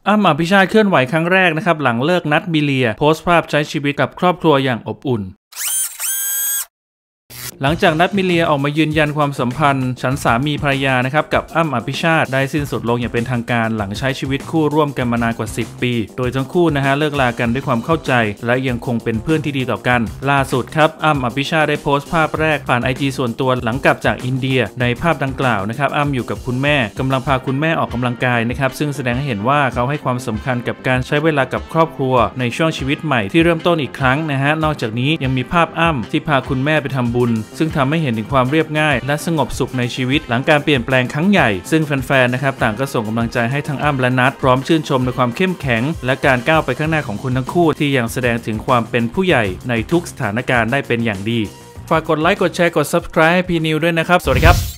อ้ำ อภิชาติเคลื่อนไหวครั้งแรกนะครับหลังเลิกนัดมิเลียโพสต์ภาพใช้ชีวิตกับครอบครัวอย่างอบอุ่นหลังจากนัดมิเลียออกมายืนยันความสัมพันธ์ฉันสามีภรรยานะครับกับอ้ำ อภิชาติได้สิ้นสุดลงอย่างเป็นทางการหลังใช้ชีวิตคู่ร่วมกันมานานกว่า10 ปีโดยทั้งคู่เลิกลากันด้วยความเข้าใจและยังคงเป็นเพื่อนที่ดีต่อกันล่าสุดครับอ้ำ อภิชาติได้โพสต์ภาพแรกผ่าน IG ส่วนตัวหลังกลับจากอินเดียในภาพดังกล่าวนะครับอ้ำอยู่กับคุณแม่กำลังพาคุณแม่ออกกำลังกายนะครับซึ่งแสดงให้เห็นว่าเขาให้ความสำคัญกับการใช้เวลากับครอบครัวในช่วงชีวิตใหม่ที่เริ่มต้นอีกครั้งนอกจากนี้ยังมีภาพอ้ำที่พาคุณแม่ไปทำบุญซึ่งทำให้เห็นถึงความเรียบง่ายและสงบสุขในชีวิตหลังการเปลี่ยนแปลงครั้งใหญ่ซึ่งแฟนๆนะครับต่างก็ส่งกำลังใจให้ทั้งอ้ำและนัทพร้อมชื่นชมในความเข้มแข็งและการก้าวไปข้างหน้าของคุณทั้งคู่ที่ยังแสดงถึงความเป็นผู้ใหญ่ในทุกสถานการณ์ได้เป็นอย่างดีฝากกดไลค์กดแชร์กด Subscribe ให้พีนิวด้วยนะครับสวัสดีครับ